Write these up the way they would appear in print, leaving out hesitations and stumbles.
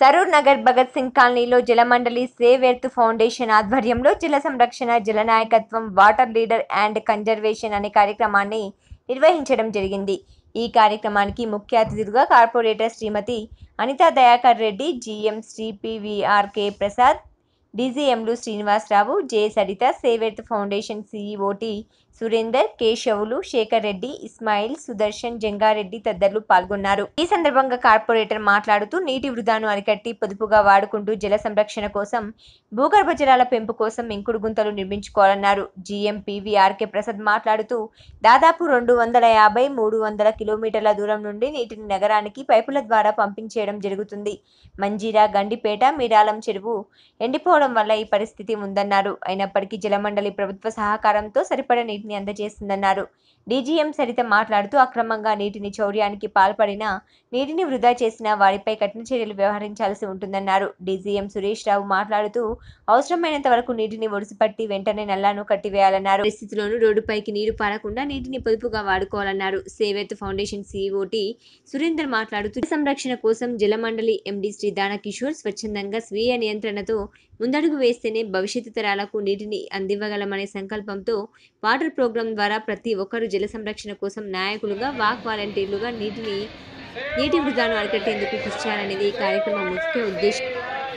సరూర్ నగర్ భగత్ సింగ్ కాలనీలో జలమండలి save earth foundation ఆధ్వర్యంలో జల సంరక్షణ, జల నాయకత్వం, వాటర్ లీడర్ అండ్ కన్జర్వేషన్ అనే కార్యక్రమాన్ని నిర్వహించడం జరిగింది. ఈ కార్యక్రమానికి ముఖ్య అతిథులుగా corporator Shrimati Anitha Dayakar Reddy, GM Shri PVRK Prasad, డీజీఎంలు Srinivasarao, J Saritha, save earth foundation CEO T Surender, Keshavulu, Shekar Reddy, Ismail, Sudarshan, Jangareddy తదితరులు పాల్గొన్నారు. ఈ సందర్భంగా కార్పొరేటర్ మాట్లాడుతూ నీటి వృధాను అరికట్టి పొదుపుగా వాడుకుంటూ జల సంరక్షణ కోసం, భూగర్భ జలాల పెంపు కోసం ఇంకుడు గుంతలు నిర్మించుకోవాలన్నారు. జీఎం పివిఆర్కే ప్రసాద్ మాట్లాడుతూ దాదాపు 250-300 కిలోమీటర్ల దూరం నుండి నీటిని నగరానికి పైపుల ద్వారా పంపింగ్ చేయడం జరుగుతుంది. మంజీరా, గండిపేట, మీరాలం చెరువు ఎండిపోవడం వల్ల ఈ పరిస్థితి ఉందన్నారు. అయినప్పటికీ జలమండలి ప్రభుత్వ సహకారంతో సరిపడా నీటిని అందజేస్తుందన్నారు. డీజీఎం సరిత మాట్లాడుతూ అక్రమంగా నీటిని చౌర్యానికి పాల్పడిన, నీటిని వృధా చేసిన వారిపై కఠిన చర్యలు వ్యవహరించాల్సి ఉంటుందన్నారు. డీజీఎం సురేష్ రావు మాట్లాడుతూ అవసరమైనంత వరకు నీటిని ఒడిసిపట్టి వెంటనే నల్లాను కట్టివేయాలన్నారు. పరిస్థితుల్లోనూ రోడ్డుపైకి నీరు పారకుండా నీటిని పొదుపుగా వాడుకోవాలన్నారు. Save earth foundation CEO T Surender మాట్లాడుతూ సంరక్షణ కోసం జలమండలి ఎండీ శ్రీ దానకిషోర్ స్వచ్ఛందంగా స్వీయ నియంత్రణతో ముందడుగు వేస్తేనే భవిష్యత్తు తరాలకు నీటిని అందివ్వగలమనే సంకల్పంతో వాటర్ ప్రోగ్రాం ద్వారా ప్రతి ఒక్కరూ జల సంరక్షణ కోసం నాయకులుగా, వాక్ వాలంటీర్లుగా నీటి వృధాను అరికట్టేందుకు కృషి చేయాలనేది ఈ కార్యక్రమం ముఖ్య ఉద్దేశం.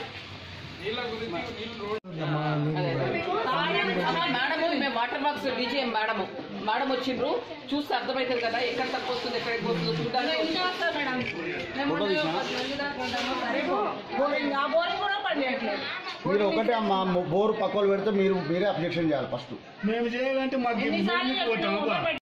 వాటర్ బాక్స్ డీజీఎం మేడం వచ్చిండ్రు, చూస్తే అర్థమవుతుంది కదా ఎక్కడ తక్కువ వస్తుంది, ఎక్కడ ఎక్కువ వస్తుందో చూడడానికి. మీరు ఒకటే అమ్మా, బోరు పక్కలు పెడితే మీరే అబ్జెక్షన్ చేయాలి ఫస్ట్. మేము చేయాలంటే మాకు